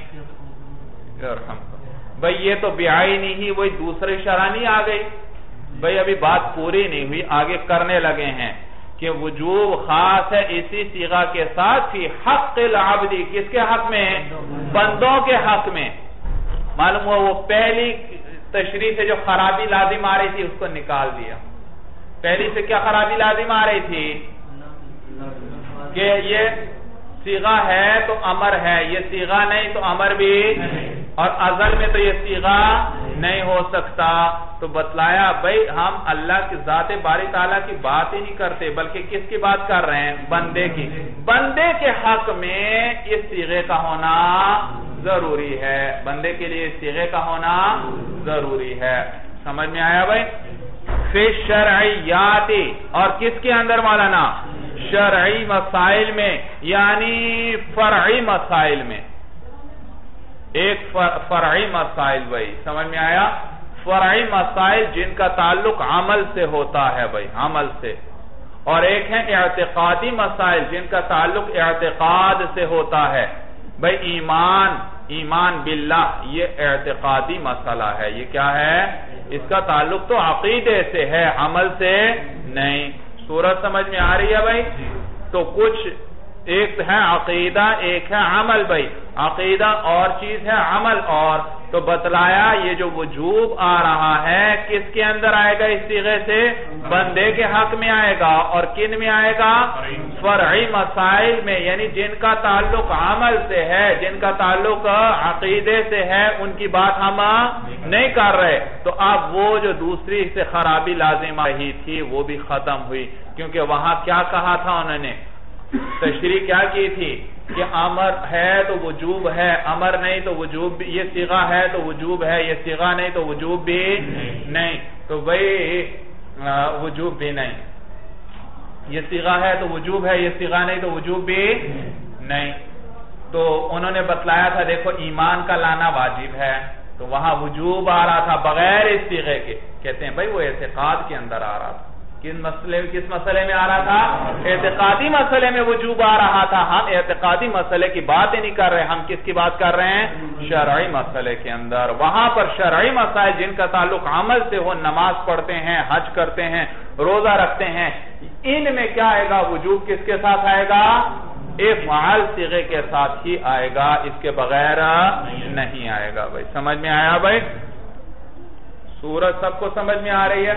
بھئی یہ تو بعینی ہی وہی دوسری شرح نہیں آ گئی؟ بھئی ابھی بات پوری نہیں ہوئی، آگے کرنے لگے ہیں کہ وجوب خاص ہے اسی صیغہ کے ساتھ فی حق العبد، کس کے حق میں؟ بندوں کے حق میں۔ معلوم ہوا وہ پہلی تشریح سے جو خرابی لازم آ رہی تھی اس کو نکال دیا۔ پہلی سے کیا خرابی لازم آ رہی تھی؟ کہ یہ صیغہ ہے تو امر ہے، یہ صیغہ نہیں تو امر بھی، اور ازل میں تو یہ صیغہ نہیں ہو سکتا۔ تو بتلایا بھئی ہم اللہ کی ذات باری تعالیٰ کی بات ہی نہیں کرتے، بلکہ کس کی بات کر رہے ہیں؟ بندے کی۔ بندے کے حق میں اس صیغے کا ہونا ضروری ہے، بندے کے لیے اس صیغے کا ہونا ضروری ہے۔ سمجھ میں آیا بھئی؟ فی الشرعیات، اور کس کے اندر مولانا؟ شرعی مسائل میں، یعنی فرعی مسائل میں۔ ایک فرعی مسائل بھئی، سمجھ میں آیا؟ فرعی مسائل جن کا تعلق عمل سے ہوتا ہے بھئی، عمل سے، اور ایک ہیں اعتقادی مسائل جن کا تعلق اعتقاد سے ہوتا ہے۔ بھئی ایمان باللہ یہ اعتقادی مسئلہ ہے، یہ کیا ہے؟ اس کا تعلق تو عقیدے سے ہے، عمل سے نہیں۔ صورت سمجھ میں آ رہی ہے بھئی؟ تو کچھ ایک ہے عقیدہ، ایک ہے عمل بھئی، عقیدہ اور چیز ہے، عمل اور، تو بتلایا یہ جو وجوب آ رہا ہے کس کے اندر آئے گا؟ اس صیغے سے بندے کے حق میں آئے گا، اور کن میں آئے گا؟ فرعی مسائل میں، یعنی جن کا تعلق عمل سے ہے، جن کا تعلق عقیدے سے ہے، ان کی بات ہم نہیں کر رہے۔ تو اب وہ جو دوسری سے خرابی لازم آ رہی تھی وہ بھی ختم ہوئی، کیونکہ وہاں کیا کہا تھا انہوں نے؟ تشریح کیا کی تھی کہ امر ہے تو وجوب ہے، امر نہیں تو وجوب بھی، یہ صیغہ ہے تو وجوب ہے، یہ صیغہ نہیں تو وجوب بھی نہیں، تو بھئی وجوب بھی نہیں، یہ صیغہ ہے تو وجوب ہے، یہ صیغہ نہیں تو وجوب بھی نہیں۔ تو انہوں نے بتلایا تھا دیکھو ایمان کا لانا واجب ہے، تو وہاں وجوب آ رہا تھا بغیر اس صیغے کے، کہتے ہیں بھئی وہ اعتقاد کے اندر آ رہا تھا۔ کس مسئلے میں آ رہا تھا؟ اعتقادی مسئلے میں وجوب آ رہا تھا۔ ہم اعتقادی مسئلے کی بات ہی نہیں کر رہے، ہم کس کی بات کر رہے ہیں؟ شرعی مسئلے کے اندر۔ وہاں پر شرعی مسائل جن کا تعلق عمل سے ہو، نماز پڑھتے ہیں، حج کرتے ہیں، روزہ رکھتے ہیں، ان میں کیا آئے گا؟ وجوب کس کے ساتھ آئے گا؟ افعال صیغے کے ساتھ ہی آئے گا، اس کے بغیر نہیں آئے گا بھائی۔ سمجھ میں آیا بھائی؟ سورت سب کو سمجھ میں آ رہی ہے؟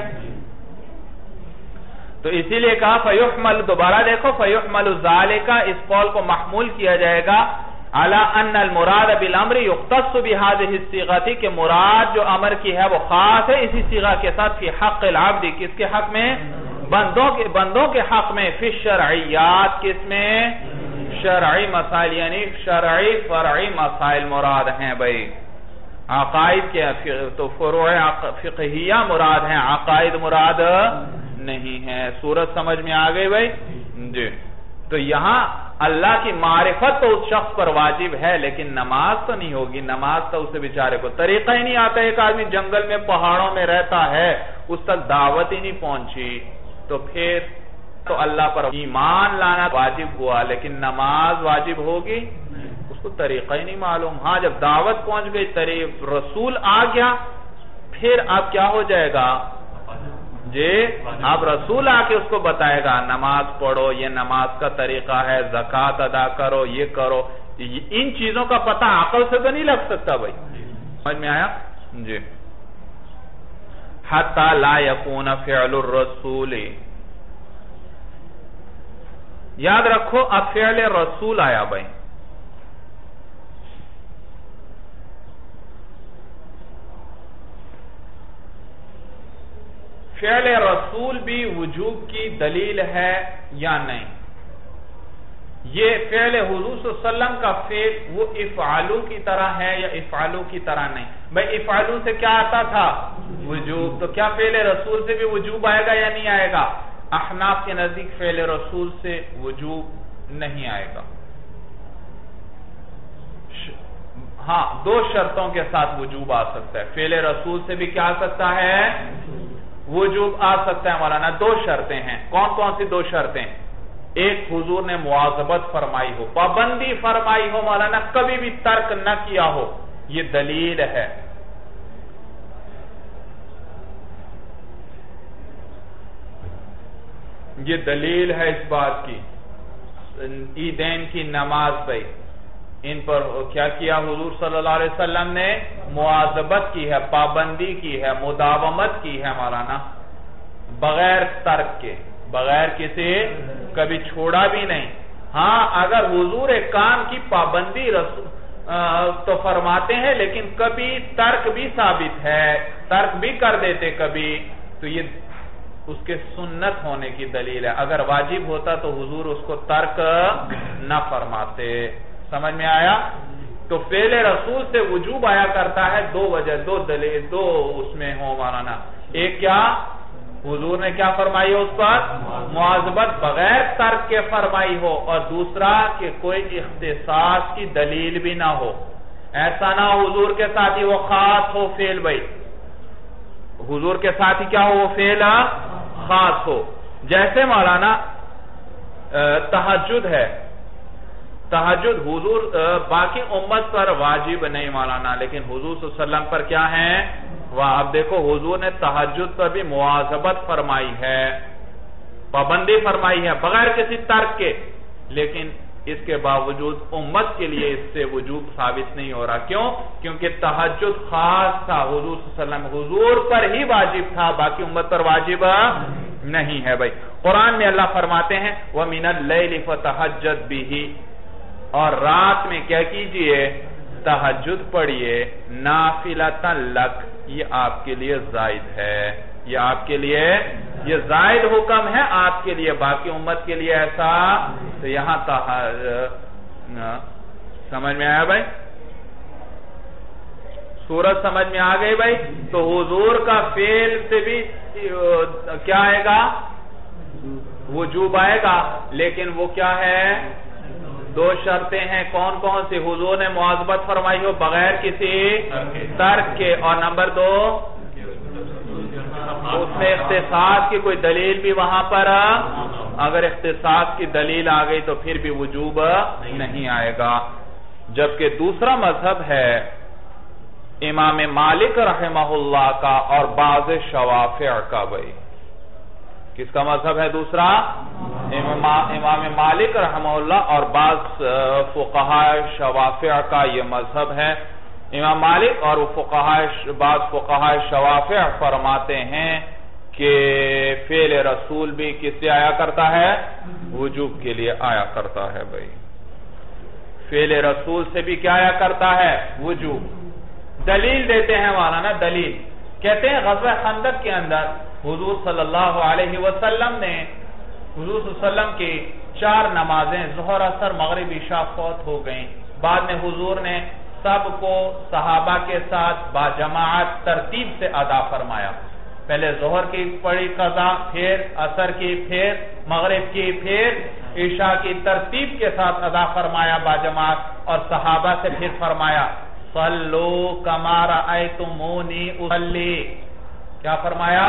تو اسی لئے کہا فَيُحْمَلُ، دوبارہ دیکھو فَيُحْمَلُ ذَلِكَ، اس قول کو محمول کیا جائے گا عَلَىٰ أَنَّ الْمُرَادَ بِالْأَمْرِ يُخْتَصُّ بِهَذِهِ الصِّيغَةِ، کہ مراد جو امر کی ہے وہ خاص ہے اسی صیغہ کے ساتھ، فی حق العبد، کس کے حق میں؟ بندوں کے حق میں، فی الشرعیات، کس میں؟ شرعی مسائل، یعنی شرعی فرعی مسائل مراد ہیں بھئی۔ عقائد کے تو فروع فقہیہ مراد ہیں، عقائد مراد نہیں ہے۔ صورت سمجھ میں آ گئی بھائی؟ جی۔ تو یہاں اللہ کی معرفت تو اس شخص پر واجب ہے، لیکن نماز تو نہیں ہوگی، نماز تو اسے بیچارے کو طریقہ ہی نہیں آتا۔ ایک آدمی جنگل میں پہاڑوں میں رہتا ہے، اس تک دعوت ہی نہیں پہنچی، تو پھر تو اللہ پر ایمان لانا واجب ہوا، لیکن نماز واجب ہوگی؟ اس کو طریقہ ہی نہیں معلوم۔ ہاں جب دعوت پہنچ گئی، رسول آ گیا، پھر اب کیا ہو جائے گا؟ جی، اب رسول آ کے اس کو بتائے گا نماز پڑھو، یہ نماز کا طریقہ ہے، زکوٰۃ ادا کرو، یہ کرو۔ ان چیزوں کا پتہ عقل سے تو نہیں لگ سکتا بھائی۔ سمجھ میں آیا؟ جی۔ حتی لا یکون فعل الرسول، یاد رکھو اب فعل رسول آیا بھائی۔ فعل رسول بھی وجوب کی دلیل ہے یا نہیں؟ یہ فعل حضور صلی اللہ علیہ وسلم کا فعل وہ افعالو کی طرح ہے یا افعالو کی طرح نہیں؟ بھئی افعالو سے کیا آتا تھا؟ وجوب. تو کیا فعل رسول سے بھی وجوب آئے گا یا نہیں آئے گا؟ احناف کے نزدیک فعل رسول سے وجوب نہیں آئے گا. ہاں دو شرطوں کے ساتھ وجوب آ سکتا ہے. فعل رسول سے بھی کیا آ سکتا ہے؟ وجوب آ سکتا ہے مولانا. دو شرطیں ہیں. کون کون سی دو شرطیں؟ ایک حضور نے مواظبت فرمائی ہو، پابندی فرمائی ہو مولانا، کبھی بھی ترک نہ کیا ہو، یہ دلیل ہے. یہ دلیل ہے اس بات کی. عیدین کی نماز بھائی ان پر کیا کیا حضور صلی اللہ علیہ وسلم نے؟ مواظبت کی ہے، پابندی کی ہے، مداومت کی ہے مولانا، بغیر ترک کے، بغیر کسی کبھی چھوڑا بھی نہیں. ہاں اگر حضور ایک کام کی پابندی تو فرماتے ہیں لیکن کبھی ترک بھی ثابت ہے، ترک بھی کر دیتے کبھی، تو یہ اس کے سنت ہونے کی دلیل ہے. اگر واجب ہوتا تو حضور اس کو ترک نہ فرماتے. سمجھ میں آیا؟ تو فعل رسول سے وجوب آیا کرتا ہے دو وجہ، دو دلیل، دو اس میں ہو مولانا. ایک کیا؟ حضور نے کیا فرمائی ہو اس پر؟ مواظبت بغیر ترک کے فرمائی ہو. اور دوسرا کہ کوئی اختصاص کی دلیل بھی نہ ہو. ایسا نہ حضور کے ساتھ ہی وہ خاص ہو فعل بھائی، حضور کے ساتھ ہی کیا ہو وہ فعل خاص ہو. جیسے مولانا تہجد ہے، تہجد حضور باقی امت پر واجب نہیں مولانا، لیکن حضور صلی اللہ علیہ وسلم پر کیا ہے؟ اب دیکھو حضور نے تہجد پر بھی مواظبت فرمائی ہے، پابندی فرمائی ہے بغیر کسی ترک کے، لیکن اس کے باوجود امت کے لیے اس سے وجوب ثابت نہیں ہو رہا. کیوں؟ کیونکہ تہجد خاص تھا حضور صلی اللہ علیہ وسلم، حضور پر ہی واجب تھا، باقی امت پر واجب نہیں ہے. بھائی قرآن میں اللہ فرماتے ہیں وَمِنَ اللَّيْلِ فَتَحَجَّدْ بِهِ، اور رات میں کیا کیجئے؟ تہجد پڑھئے، نافلۃ لک، یہ آپ کے لیے زائد ہے، یہ آپ کے لیے یہ زائد حکم ہے آپ کے لیے، باقی امت کے لیے ایسا. تو یہاں سمجھ میں آیا بھائی؟ سورت سمجھ میں آ گئی بھائی؟ تو حضور کا فعل سے بھی کیا آئے گا؟ وجوب آئے گا، لیکن وہ کیا ہے؟ دو شرطیں ہیں. کون کون سی؟ حضور نے مواظبت فرمائی ہو بغیر کسی ترک کے، اور نمبر دو اس میں اختصاص کی کوئی دلیل بھی وہاں پر، اگر اختصاص کی دلیل آ گئی تو پھر بھی وجوب نہیں آئے گا. جبکہ دوسرا مذہب ہے امام مالک رحمہ اللہ کا اور بعض شوافع کا. بھائی کس کا مذہب ہے دوسرا؟ امام مالک رحمہ اللہ اور بعض فقہاء شوافع کا یہ مذہب ہے. امام مالک اور بعض فقہاء شوافع فرماتے ہیں کہ فعل رسول بھی کس سے آیا کرتا ہے؟ وجوب کے لیے آیا کرتا ہے. بھائی فعل رسول سے بھی کیا آیا کرتا ہے؟ وجوب. دلیل دیتے ہیں مولانا، دلیل کہتے ہیں غزوہ خندق کے اندر حضور صلی اللہ علیہ وسلم نے حضور صلی اللہ علیہ وسلم کی 4 نمازیں ظہر عصر مغرب عشاء فوت ہو گئیں. بعد میں حضور نے سب کو صحابہ کے ساتھ باجماعت ترتیب سے ادا فرمایا. پہلے ظہر کی پڑھی قضا، پھر عصر کی، پھر مغرب کی، پھر عشاء کی، ترتیب کے ساتھ ادا فرمایا باجماعت. اور صحابہ سے پھر فرمایا صلو کما رأیتمونی اصلی. کیا فرمایا؟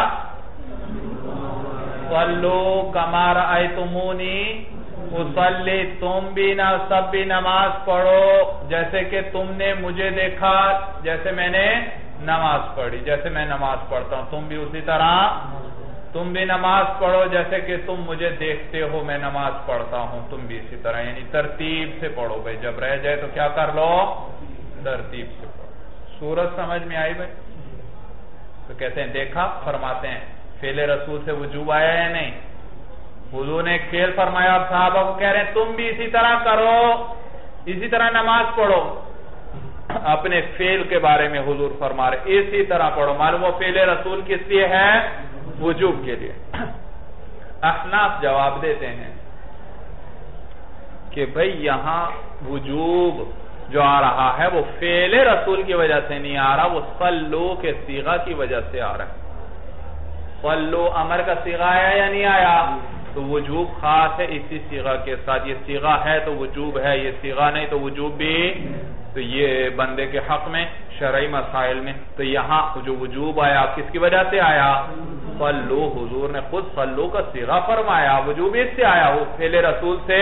صلو کما رأیتمونی اصلی، تم بھی سب بھی نماز پڑھو جیسے کہ تم نے مجھے دیکھا، جیسے میں نے نماز پڑھی، جیسے میں نماز پڑھتا ہوں تم بھی اسی طرح تم بھی نماز پڑھو، جیسے کہ تم مجھے دیکھتے ہو میں نماز پڑھتا ہوں تم بھی اسی طرح، یعنی ترتیب سے پڑھو. بھائی جب رہ جائے تو کیا کر لو؟ ترتیب سے پڑھو. سورت سمجھ میں آئی بھائی؟ تو کہتے ہیں دیکھا، فرماتے ہیں فعل رسول سے وجوب آیا یا نہیں؟ حضور نے ایک فعل فرمایا اور صحابہ کو کہہ رہے ہیں تم بھی اسی طرح کرو، اسی طرح نماز پڑھو. اپنے فعل کے بارے میں حضور فرما رہے اسی طرح پڑھو. معلوم وہ فعل رسول کس لیے ہے؟ وجوب کے لیے. احناف جواب دیتے ہیں کہ بھئی یہاں وجوب جو آ رہا ہے وہ فعل رسول کی وجہ سے نہیں آ رہا، وہ صلو کے صیغہ کی وجہ سے آ رہا ہے۔ صلو امر کا صیغہ آیا یا نہیں آیا؟ تو وجوب خاص ہے اسی صیغہ کے ساتھ، یہ صیغہ ہے تو وجوب ہے، یہ صیغہ نہیں تو وجوب بھی۔ تو یہ بندے کے حق میں شرعی مسائل میں تو یہاں جو وجوب آیا کس کی وجہ سے آیا؟ صلو، حضور نے خود صلو کا صیغہ فرمایا، وجوب اس سے آیا، وہ فعل رسول سے،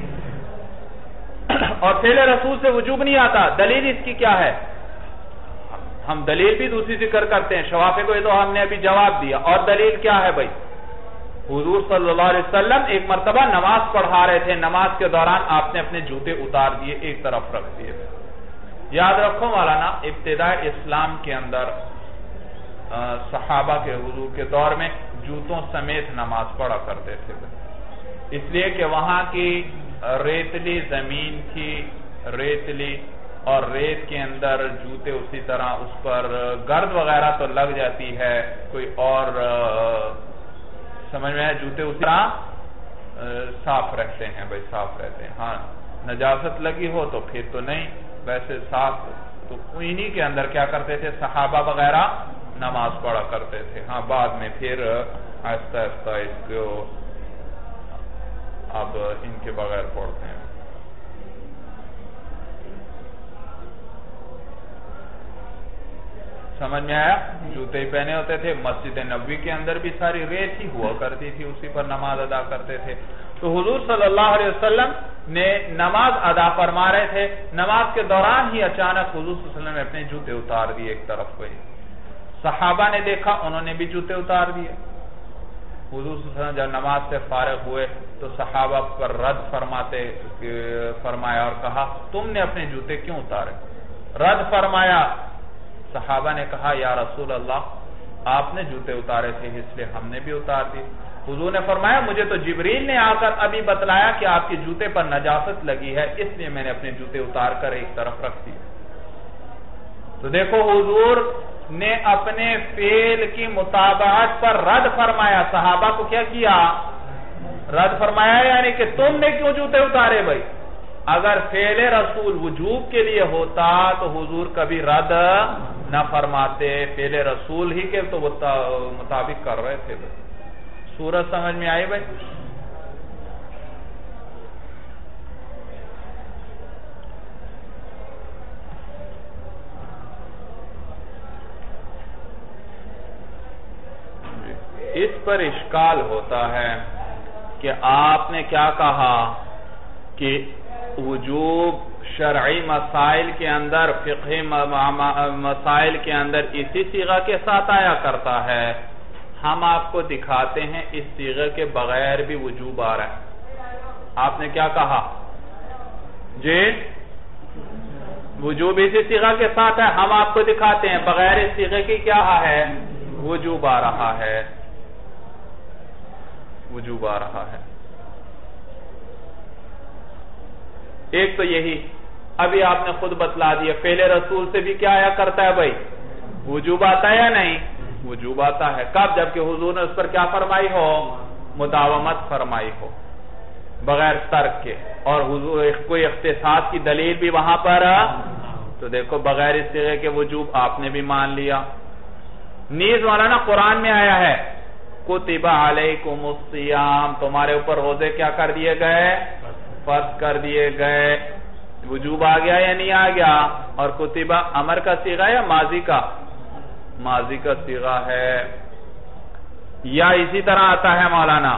اور فعل رسول سے وجوب نہیں آتا۔ دلیل اس کی کیا ہے؟ ہم دلیل بھی دوسری ذکر کرتے ہیں، شوافی کو یہ تو ہم نے ابھی جواب دیا، اور دلیل کیا ہے بھائی؟ حضور صلی اللہ علیہ وسلم ایک مرتبہ نماز پڑھا رہے تھے، نماز کے دوران آپ نے اپنے جوتے اتار دیے، ایک طرف رکھ دیے تھے۔ یاد رکھو مولانا، ابتداء اسلام کے اندر صحابہ کے حضور کے دور میں جوتوں سمیت نماز پڑھا کرتے تھے، اس لیے کہ وہاں کی ریتلی زمین تھی، ریتلی، اور ریت کے اندر جوتے اسی طرح اس پر گرد وغیرہ تو لگ جاتی ہے، کوئی اور سمجھ میں ہے، جوتے اسی طرح صاف رہتے ہیں، بھائی صاف رہتے ہیں، ہاں نجاست لگی ہو تو پھر تو نہیں، ویسے صاف تو انہی کے اندر کیا کرتے تھے صحابہ وغیرہ نماز پڑھا کرتے تھے۔ ہاں بعد میں پھر آہستہ آہستہ اس کو اب ان کے بغیر پڑھتے ہیں۔ سمجھ میں آیا؟ جوتے ہی پہنے ہوتے تھے، مسجد نبوی کے اندر بھی ساری ریت ہی ہوا کرتی تھی، اسی پر نماز ادا کرتے تھے۔ تو حضور صلی اللہ علیہ وسلم نے نماز ادا فرما رہے تھے، نماز کے دوران ہی اچانک حضور صلی اللہ علیہ وسلم نے اپنے جوتے اتار دیے ایک طرف کو ہی۔ صحابہ نے دیکھا، انہوں نے بھی جوتے اتار دیے۔ حضور صلی اللہ علیہ وسلم جب نماز سے فارغ ہوئے تو صحابہ پر رد فرمایا اور کہا تم نے اپنے جوتے کیوں اتارے؟ رد فرمایا، صحابہ نے کہا یا رسول اللہ آپ نے جوتے اتارے تھے اس لیے ہم نے بھی اتار دی۔ حضور نے فرمایا مجھے تو جبریل نے آ کر ابھی بتلایا کہ آپ کے جوتے پر نجاست لگی ہے، اس لیے میں نے اپنے جوتے اتار کر ایک طرف رکھ دی۔ تو دیکھو حضور نے اپنے فعل کی مطابقت پر رد فرمایا، صحابہ کو کیا کیا؟ رد فرمایا، یعنی کہ تم نے کیوں جوتے اتارے بھائی؟ اگر فعل رسول وجوب کے لیے ہوتا تو حضور کبھی رد نہ فرماتے، فعل رسول ہی کے تو مطابق کر رہے تھے بھائی۔ سورت سمجھ میں آئی بھائی؟ اس پر اشکال ہوتا ہے کہ آپ نے کیا کہا کہ وجوب شرعی مسائل کے اندر، فقہی مسائل کے اندر اسی صیغہ کے ساتھ آیا کرتا ہے۔ ہم آپ کو دکھاتے ہیں اس صیغے کے بغیر بھی وجوب آ رہا ہے۔ آپ نے کیا کہا؟ جی وجوب اسی صیغہ کے ساتھ ہے، ہم آپ کو دکھاتے ہیں بغیر اس صیغے کی کیا ہے؟ وجوب آ رہا ہے، وجوب آ رہا ہے۔ ایک تو یہی ابھی آپ نے خود بتلا دیا، فعل رسول سے بھی کیا آیا کرتا ہے بھائی؟ وجوب آتا ہے یا نہیں؟ وجوب آتا ہے۔ کب؟ جبکہ حضور نے اس پر کیا فرمائی ہو؟ مداومت فرمائی ہو بغیر ترک کے، اور حضور کوئی اختصاص کی دلیل بھی وہاں پر، تو دیکھو بغیر اس صیغے کے وجوب آپ نے بھی مان لیا۔ نیز مولانا قرآن میں آیا ہے کتب علیکم الصیام، تمہارے اوپر روزے کیا کر دیے گئے؟ فرض کر دیے گئے۔ وجوب آ گیا یا نہیں آ گیا؟ اور کتبہ امر کا صیغہ یا ماضی کا؟ ماضی کا صیغہ ہے۔ یا اسی طرح آتا ہے مولانا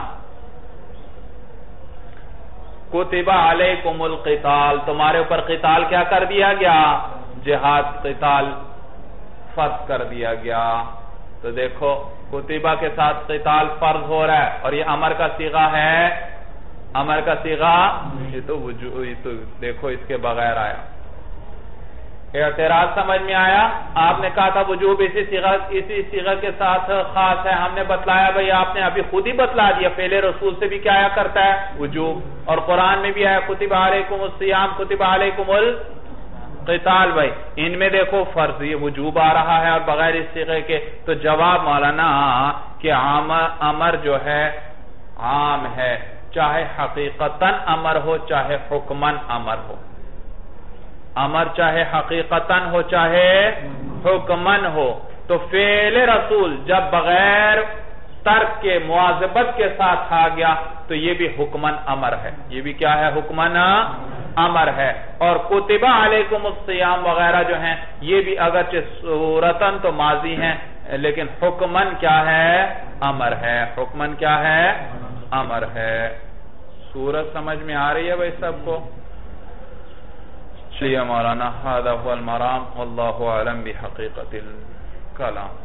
کتب علیکم القتال، تمہارے اوپر قتال کیا کر دیا گیا؟ جہاد، قتال فرض کر دیا گیا۔ تو دیکھو کتبہ کے ساتھ قتال فرض ہو رہا ہے، اور یہ امر کا صیغہ ہے، امر کا صیغہ، یہ تو دیکھو اس کے بغیر آیا۔ اعتراض سمجھ میں آیا؟ آپ نے کہا تھا وجوب اسی صیغہ کے ساتھ خاص ہے، ہم نے بتلایا بھئی آپ نے ابھی خود ہی بتلا دیا فعل رسول سے بھی کیا آیا کرتا ہے؟ وجوب، اور قرآن میں بھی آیا کتب علیکم الصیام کتب علیکم القتال، بھئی ان میں دیکھو فرض یہ وجوب آ رہا ہے اور بغیر اس صیغے کے۔ تو جواب مولانا کہ امر جو ہے عام ہے، چاہے حقیقتاً امر ہو چاہے حکماً امر ہو. امر چاہے حقیقتاً ہو چاہے حکماً ہو. تو فعل رسول جب بغیر ترک کے مواظبت کے ساتھ آ گیا تو یہ بھی حکماً امر ہے. یہ بھی کیا ہے؟ حکماً امر ہے. اور کتب علیکم الصیام وغیرہ جو ہیں یہ بھی اگرچہ صورتاً تو ماضی ہیں لیکن حکماً کیا ہے؟ امر ہے. حکماً کیا ہے؟ امر ہے. صورت سمجھ میں آ رہی ہے بھائی سب کو؟ چلیے مولانا، هذا هو المرام واللہ اعلم بحقیقت الکلام.